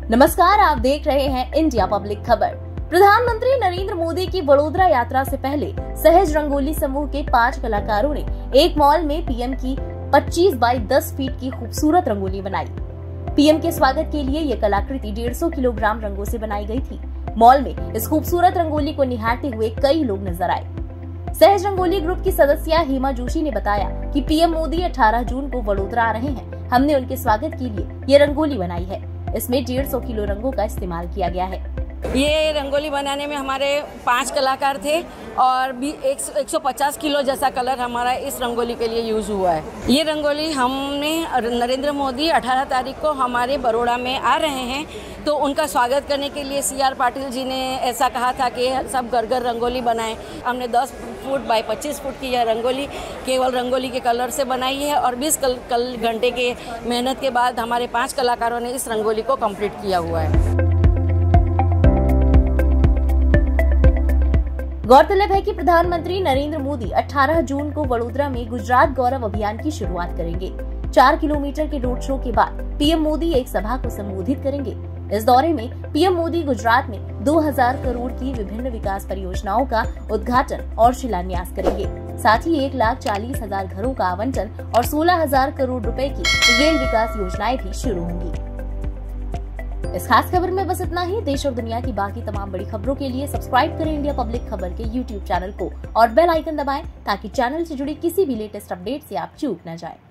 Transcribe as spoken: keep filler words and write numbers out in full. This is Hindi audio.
नमस्कार, आप देख रहे हैं इंडिया पब्लिक खबर। प्रधानमंत्री नरेंद्र मोदी की वडोदरा यात्रा से पहले सहज रंगोली समूह के पांच कलाकारों ने एक मॉल में पीएम की पच्चीस बाई दस फीट की खूबसूरत रंगोली बनाई। पीएम के स्वागत के लिए ये कलाकृति डेढ़ सौ किलोग्राम रंगों से बनाई गई थी। मॉल में इस खूबसूरत रंगोली को निहारते हुए कई लोग नजर आए। सहज रंगोली ग्रुप की सदस्य हेमा जोशी ने बताया कि पीएम मोदी अठारह जून को वडोदरा आ रहे हैं। हमने उनके स्वागत के लिए ये रंगोली बनाई है। इसमें डेढ़ सौ किलो रंगों का इस्तेमाल किया गया है। ये रंगोली बनाने में हमारे पांच कलाकार थे और भी एक सौ पचास किलो जैसा कलर हमारा इस रंगोली के लिए यूज हुआ है। ये रंगोली हमने नरेंद्र मोदी अठारह तारीख को हमारे बड़ौदा में आ रहे हैं, तो उनका स्वागत करने के लिए सी आर पाटिल जी ने ऐसा कहा था कि सब घर घर रंगोली बनाएं। हमने दस फुट बाई पच्चीस फुट की यह रंगोली केवल रंगोली के कलर से बनाई है और बीस कल, कल घंटे के मेहनत के बाद हमारे पाँच कलाकारों ने इस रंगोली को कंप्लीट किया हुआ है। गौरतलब है कि प्रधानमंत्री नरेंद्र मोदी अठारह जून को वडोदरा में गुजरात गौरव अभियान की शुरुआत करेंगे। चार किलोमीटर के रोड शो के बाद पीएम मोदी एक सभा को संबोधित करेंगे। इस दौरे में पीएम मोदी गुजरात में दो हज़ार करोड़ की विभिन्न विकास परियोजनाओं का उद्घाटन और शिलान्यास करेंगे। साथ ही एक लाख चालीस हजार घरों का आवंटन और सोलह हजार करोड़ रुपए की रेल विकास योजनाएं भी शुरू होंगी। इस खास खबर में बस इतना ही। देश और दुनिया की बाकी तमाम बड़ी खबरों के लिए सब्सक्राइब करें इंडिया पब्लिक खबर के यूट्यूब चैनल को और बेल आइकन दबाएं ताकि चैनल से जुड़ी किसी भी लेटेस्ट अपडेट से आप चूक न जाएं।